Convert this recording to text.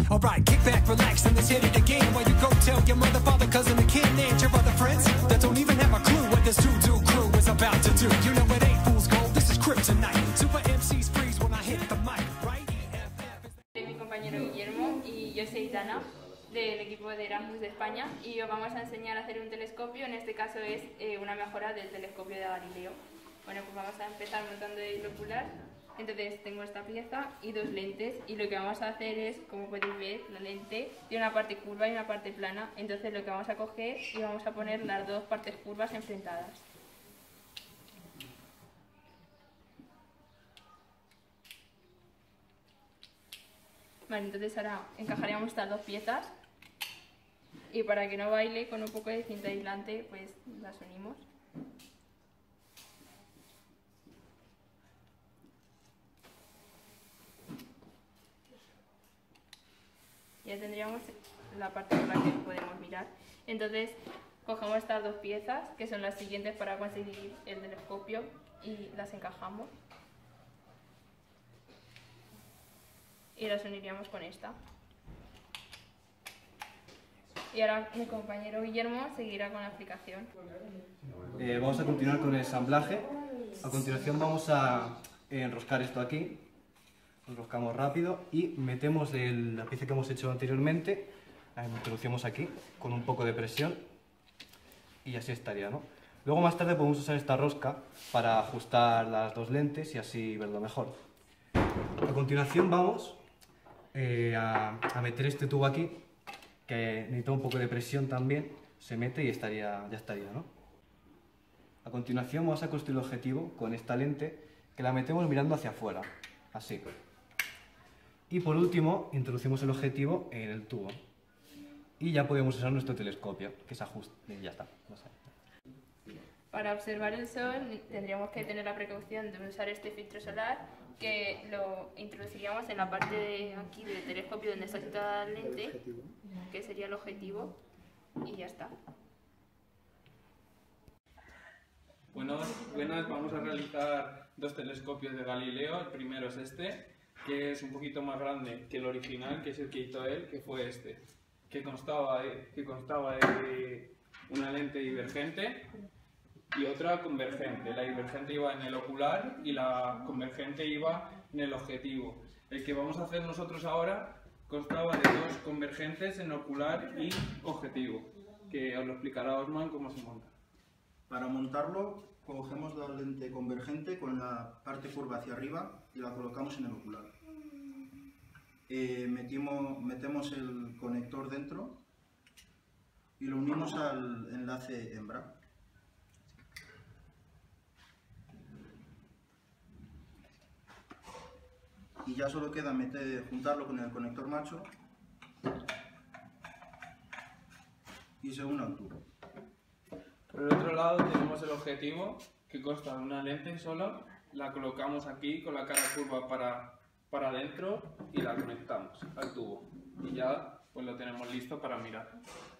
Alright, kick back, relax, and let's hit it again. While you go tell your mother, father, cousin, and kid, and your other friends that don't even have a clue what this doo-doo crew is about to do. You know it ain't fool's gold, this is kryptonite. Super MCs freeze when I hit the mic, right? Soy mi compañero Guillermo y yo soy Dana, del equipo de Erasmus de España, y os vamos a enseñar a hacer un telescopio. En este caso es una mejora del telescopio de Galileo. Bueno, pues vamos a empezar montando el ocular. Entonces tengo esta pieza y dos lentes, y lo que vamos a hacer es, como podéis ver, la lente tiene una parte curva y una parte plana. Entonces lo que vamos a coger y vamos a poner las dos partes curvas enfrentadas. Vale, entonces ahora encajaríamos estas dos piezas y para que no baile, con un poco de cinta aislante pues las unimos. Ya tendríamos la parte por la que podemos mirar. Entonces cogemos estas dos piezas, que son las siguientes para conseguir el telescopio, y las encajamos. Y las uniríamos con esta. Y ahora mi compañero Guillermo seguirá con la explicación. Vamos a continuar con el ensamblaje. A continuación vamos a enroscar esto aquí. Enroscamos rápido y metemos la pieza que hemos hecho anteriormente, la introducimos aquí con un poco de presión y así estaría, ¿no? Luego más tarde podemos usar esta rosca para ajustar las dos lentes y así verlo mejor. A continuación vamos a meter este tubo aquí, que necesita un poco de presión también, se mete y ya estaría, ¿no? A continuación vamos a construir el objetivo con esta lente, que la metemos mirando hacia afuera, así. Y por último introducimos el objetivo en el tubo y ya podemos usar nuestro telescopio, que se ajusta y ya está. Para observar el sol tendríamos que tener la precaución de usar este filtro solar, que lo introduciríamos en la parte de aquí del telescopio donde está situada la lente, que sería el objetivo, y ya está. Buenas, vamos a realizar dos telescopios de Galileo. El primero es este, que es un poquito más grande que el original, que es el que hizo él, que fue este, que constaba de una lente divergente y otra convergente. La divergente iba en el ocular y la convergente iba en el objetivo. El que vamos a hacer nosotros ahora constaba de dos convergentes en ocular y objetivo, que os lo explicará Osman cómo se monta. Para montarlo, cogemos la lente convergente con la parte curva hacia arriba y la colocamos en el ocular. Metemos el conector dentro y lo unimos al enlace hembra. Y ya solo queda juntarlo con el conector macho y se une al tubo. Por el otro lado tenemos el objetivo, que consta de una lente sola. La colocamos aquí con la cara curva para adentro y la conectamos al tubo. Y ya pues lo tenemos listo para mirar.